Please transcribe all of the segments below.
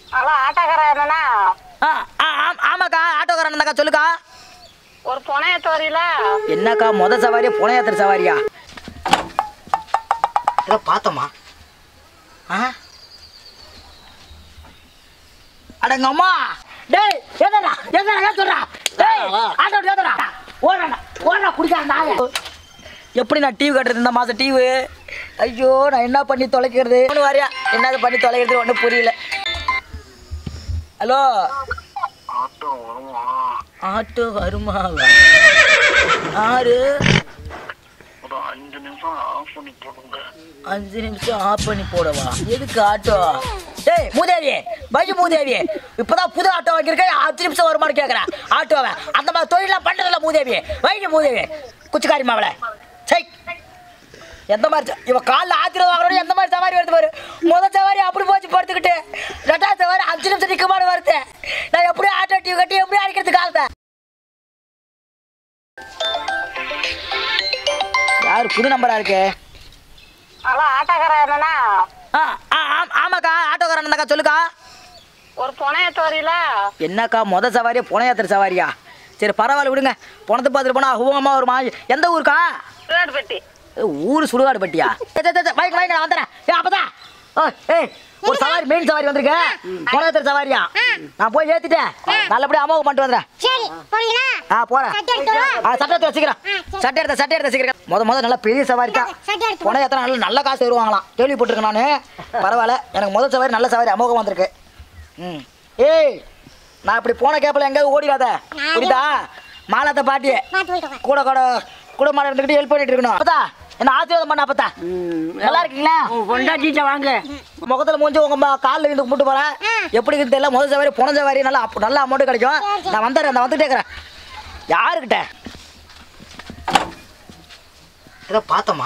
Hello ஆட்டோக்காரண்ணா? ஆமாக்கா ஆட்டோக்காரண்ணாக்கா சொல்லுக்கா. ஒரு புனையத்து வரீல? என்னக்கா முத சவாரியா புனையாத்திர சவாரியா? ஏதோ பார்த்தோமா? அடங்க அம்மா டேய் ஏதடா ஏதடா சொல்றா டேய் ஆட்டோ ஏதடா ஓடா குடிக்காத எப்படி நான் டிவி கட்டுறது இந்த மாதம் டிவி? ஐயோ நான் என்ன பண்ணி தொலைக்கிறது ஒன்று வாரியா என்னது பண்ணி தொலைக்கிறது ஒன்றும் புரியல. ஹலோ ஆட்டோ வருமாவா? ஆறு 5 நிமிஷம் ஆஃப் பண்ணி போடவா? எதுக்கு ஆட்டோ? டேய் மூதேவி பைக்கு மூதேவி இப்போதான் புது ஆட்டோ வாங்கியிருக்கேன் 5 நிமிஷம் வருமானு கேட்குறேன் ஆட்டோவை. அந்த மாதிரி தொழிலாம் பண்ணுறதில்ல மூதேவி வைக்கு மூதேவி குச்சிக்காரி மாவளை. சை எந்த மாதிரி இவன் காலில் ஆத்திரம் வாங்குறோம் எந்த மாதிரி சவாரி வருது பாரு. முதல் சவாரி அப்படி போச்சு படுத்துக்கிட்டு 2வது சவாரி 5 நிமிஷம் நிற்கமான வருது. நான் எப்படி ஆட்டோ டிவி கட்டி எப்படி அடிக்கிறது காலத்தை? யார் புது நம்பரா இருக்கு? ஹலோ ஆட்டோக்காரண்ணா? ஆமாக்கா ஆட்டோக்காரண்ணாக்கா சொல்லுக்கா. ஒரு புனையத்து வரீல? என்னக்கா முத சவாரியா புனையாத்திர சவாரியா? சரி பரவாயில்ல விடுங்க. புனத்தை பார்த்துட்டு போனா ஹூங்கம்மா ஒரு எந்த ஊருக்கா? சுடுகாடுப்பட்டி. ஊரு சுடுகாடு பட்டியா? வாங்க வாங்க நான் வந்துடுறேன். அப்பதான் ஒரு சவாரி மெயின் சவாரி வந்திருக்கேன் புனையாத்திர சவாரியா? நான் போய் ஏத்திட்டேன் நல்லபடியா அமோகம் பண்ணிட்டு வந்துடுறேன். போறேன் சட்டை வச்சுக்கிறேன். சட்டை எடுத்த சீக்கிரம். முத நல்லா பெரிய சவாரி தான். புனையாத்திர நல்ல காசு தருவாங்களாம் கேள்விப்பட்டிருக்கேன் நான். பரவாயில்ல எனக்கு முதல் சவாரி நல்ல சவாரி அமோகம் வந்திருக்கு. ஏய் நான் இப்படி போன கேப்பில் எங்கேயாவது ஓடிடாத புரியுதா? மாலாத்த பாட்டி கூட மாட இருந்துக்கிட்டு ஹெல்ப் பண்ணிட்டு இருக்கணும். அப்பதா என்ன ஆசீர்வாதம் பண்ண அப்பதா நல்லா இருக்கீங்களா? பொண்டாட்டிட்ட வாங்க முகத்துல மூஞ்சி உங்க காலில் இருந்து கும்பிட்டு போறேன். எப்படி இருக்குன்னு தெரியல. முதல் சவாரி போன சவாரி நல்ல அமௌண்ட் கிடைக்கும். நான் வந்துடுறேன். நான் வந்துட்டே இருக்கிறேன். யாருக்கிட்ட ஏதோ பார்த்தோமா?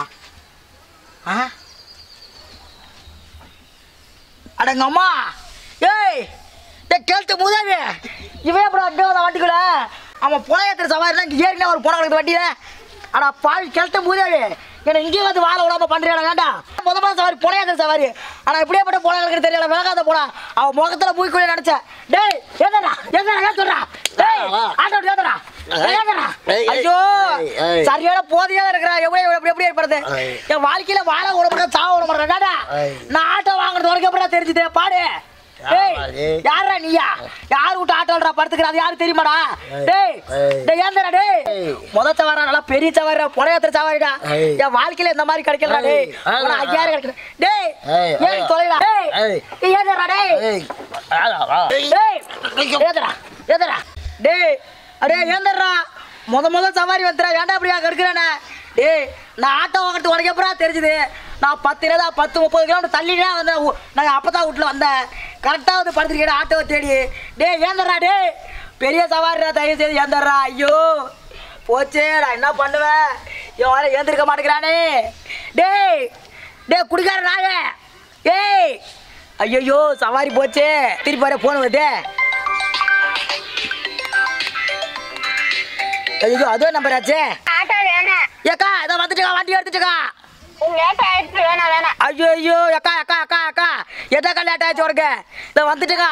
அடங்க அம்மா ஏய் கேள்ட்டு முதவி இவன் அப்புறம் அங்கே வந்த வண்டிக்குள்ள அவன் புனையாத்திர சவாரிலாம் இங்கே ஏறினா ஒரு புனை கிடக்குது வண்டியில. ஆனால் பால் கேள்ட்ட முதவி ஏன்னா இங்கேயும் வந்து வாழை விடாம பண்ணுறியாடா வேண்டாம். முதல்ல சவாரி புனையாத்திர சவாரி ஆனால் இப்படியே பட்ட புனை கிடக்கு தெரியல விலகாத போனா அவன் முகத்தில் பூய்க்குள்ளே நினச்சேன். டேய் ஏதா ஏன் சொல்றா? டேய் ஆட்டோ ஏதா ஐயோ சரியான போதையா இருக்கிறா. எப்படி ஏற்படுது என் வாழ்க்கையில வாழ விட மாட்டேன் சாவ விட மாட்டேன். நான் ஆட்டோ வாங்குறது உனக்கு எப்படா தெரிஞ்சுது பாடு? யாரா நீயா? யாரு விட்டு ஆட்டோல்றா படுத்துக்கிறாது யாரு தெரியுமாடா? டேய் ஏந்தரா டேய் முத சவாரா நல்லா பெரிய சவாரிடா புனையாத்திர சவாரிடா. என் வாழ்க்கையில இந்த மாதிரி கிடைக்கலடா. டேய் 5000 கிடைக்கல. டேய் ஏன் தொலைடா? டேய் ஏந்தரா டேய் ஏந்தரா டேய் அடே ஏந்தரா முத சவாரி வந்துடா. ஏன்டா அப்படியா கெடுக்கிறானே? டேய் நான் ஆட்டோ வாங்கிட்டு உனக்கு எப்படா தெரிஞ்சுது? நான் 10-30 கிலோமீட்டர் தள்ளினா வந்தேன். நான் அப்பதான் வீட்டில் வந்தேன் கரெக்டாக வந்து படுத்துருக்கேன் ஆட்டோவை தேடி. டே ஏந்தர்றா டே பெரிய சவாரிடா தயவு செய்து ஏந்தர்றா. ஐயோ போச்சே நான் என்ன பண்ணுவேன்? இவன் வர ஏந்திருக்க மாட்டேங்கிறானே. டே குடிக்கார நாய ஏய் ஐயோ சவாரி போச்சே. திருப்பி வர போன் வருது. ஐயோ அதோ நம்பர் ஆச்சே. ஏக்கா இதை வந்துட்டுக்கா வண்டி எடுத்துட்டுக்கா. ஐயோ அக்கா அக்கா அக்கா அக்கா எதாக்கா லேட் ஆயிடுச்சு உனக்கு? இதை வந்துட்டுக்கா.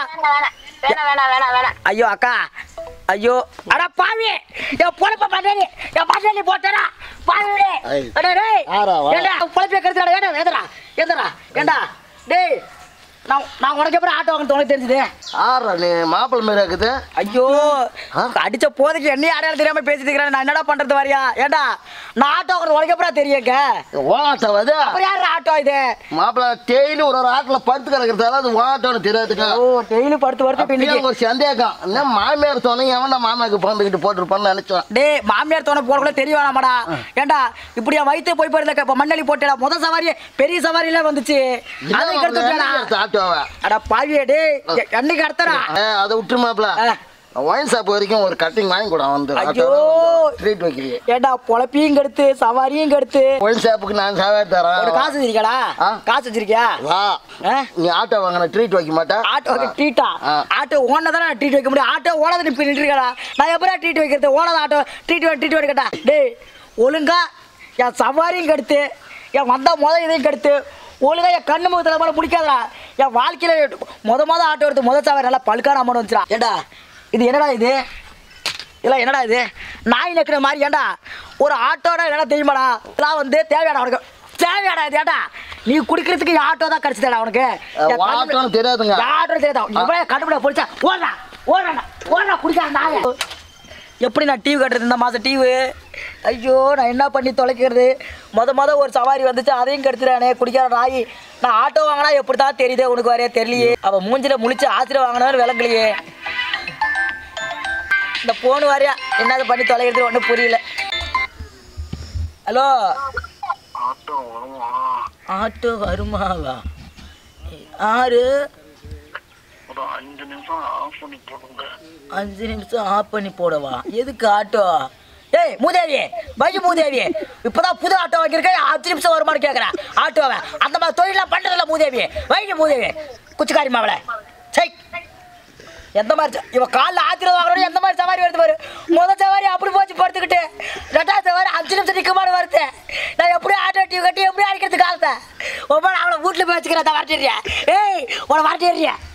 ஐயோ அக்கா ஐயோ அடா பாவி என் பொழப்ப பண்ணி என் பசங்க போட்டா பாவி பொழப்ப கருத்து ஏண்டா ஏந்தரா ஏண்டா டேய் நான் உனக்கு எப்படி ஆட்டோ வாங்க உனக்கு தெரிஞ்சுது? நீ மாப்பிள்ளை மாரி இருக்குது. ஐயோ அடிச்ச போதைக்கு என்னையும் அடையாளம் தெரியாம பேசிட்டு இருக்கிறேன். நான் என்னடா பண்றது வரியா? ஏண்டா நான் ஆட்டோ வாங்க உனக்கு எப்படா தெரியுங்க? ஓட்டோ அது அப்புறம் யாரு ஆட்டோ இது? மாப்பிள்ளை டெய்லி ஒரு ஆட்டில் படுத்து கிடக்கிறது அது ஓட்டோன்னு தெரியாதுக்கா. ஓ டெய்லி படுத்து ஒரு சந்தேகம் என்ன மாமியார் தோணை எவன்டா மாமாவுக்கு பிறந்துக்கிட்டு போட்டுருப்பான்னு நினைச்சோம். டே மாமியார் தோணை போறக்குள்ள தெரிய வேணாமாடா? ஏண்டா இப்படியா வயிற்று போய் போயிருந்த இப்ப மண்ணலி போட்டா முதல் சவாரி பெரிய சவாரியில வந்துச்சு. அதை எடுத்து அட பாவியே டே என்னைக்கு அடுத்தடா அதை விட்டு மாப்பிள்ள ஒயின் ஷாப் வரைக்கும் ஒரு கட்டிங் வாங்கி கூட வந்து ட்ரீட் வைக்கிறீங்க. ஏண்டா பொழப்பையும் கெடுத்து சவாரியும் கெடுத்து ஒயின் ஷாப்புக்கு நான் சவாரி தரேன். காசு வச்சிருக்கா? காசு வச்சிருக்கியா? நீ ஆட்டோ வாங்கின ட்ரீட் வைக்க மாட்டேன். ஆட்டோ ட்ரீட்டா? ஆட்டோ ஓனதானே ட்ரீட் வைக்க முடியும். ஆட்டோ ஓனதை நீ நின்று இருக்கடா. நான் எப்படா ட்ரீட் வைக்கிறது? ஓனத ஆட்டோ ட்ரீட் கேட்டா டேய் ஒழுங்கா என் சவாரியும் கெடுத்து என் வந்த இதையும் கெடுத்து ஒழுங்கா என் கண்ணு முகத்தில் மேலே முடிக்காதடா. என் வாழ்க்கையில் மொதல் ஆட்டோ எடுத்து முதல் சவாரி நல்லா பழுக்கான அமௌண்ட் வந்துச்சுடா. ஏண்டா இது என்னடா இது இல்லை என்னடா இது நாய் நக்கிற மாதிரி? ஏண்டா ஒரு ஆட்டோட என்னடா தெரியுமாடா? இதெல்லாம் வந்து தேவையாடா உனக்கு? தேவையாடா இது? ஏண்டா நீ குடிக்கிறதுக்கு ஆட்டோ தான் கிடைச்சதா உனக்கு? தெரியாதுங்க. ஆட்டோ தெரியாதா? இவ்வளோ கண்டுபிடி போலிச்சா? ஓடுறா ஓடுறா ஓடுறா குடிக்காத நாய. எப்படி நான் டிவி கட்டுறது இந்த மாதம் டிவி? ஐயோ நான் என்ன பண்ணி தொலைக்கிறது? மொதல் ஒரு சவாரி வந்துச்சு, அதையும் கெடுத்துறானே குடிக்காத நாய். நான் ஆட்டோ வாங்கினா எப்படி தான் தெரியுதே உனக்கு வரையா தெரியலையே. அவள் மூஞ்சில முழிச்சு ஆசிரியர் வாங்கினாலும் விளங்கலையே. இந்த போன் வாரியா என்னது பண்ணி தொலைக்கிறது ஒன்றும் புரியல. ஹலோ ஆட்டோ வருமாவா? யாரு? 5 நிமிஷம் ஆஃப் பண்ணி போடுங்க. 5 நிமிஷம் ஆஃப் பண்ணி போடவா? எதுக்கு ஆட்டோ? ஏய் மூதேவி பைய மூதேவி, இப்போதான் புது ஆட்டோ வாங்கியிருக்கேன், 5 நிமிஷம் வருமானு கேட்குறேன் ஆட்டோவை. அந்த மாதிரி தொழிலாம் பண்ணுறதில்ல மூதேவி. வைங்க மூதேவி குச்சிக்காரி மாவளை. சை எந்த மாதிரி இவன் காலில் ஆத்திரம் வாங்கணும்? எந்த மாதிரி சவாரி வருது பாரு. முதல் சவாரி அப்படி போச்சு படுத்துக்கிட்டு, 2வது சவாரி 5 நிமிஷம் நிற்குமாறு வருது. நான் எப்படி ஆட்டோ டிவி கட்டி எப்படி அடிக்கிறது காலத்தை? அவனை வீட்டில் போய் வச்சுக்கிறேன் வரட்டிடுறியா? ஏய் உன வரட்டிடுறியா?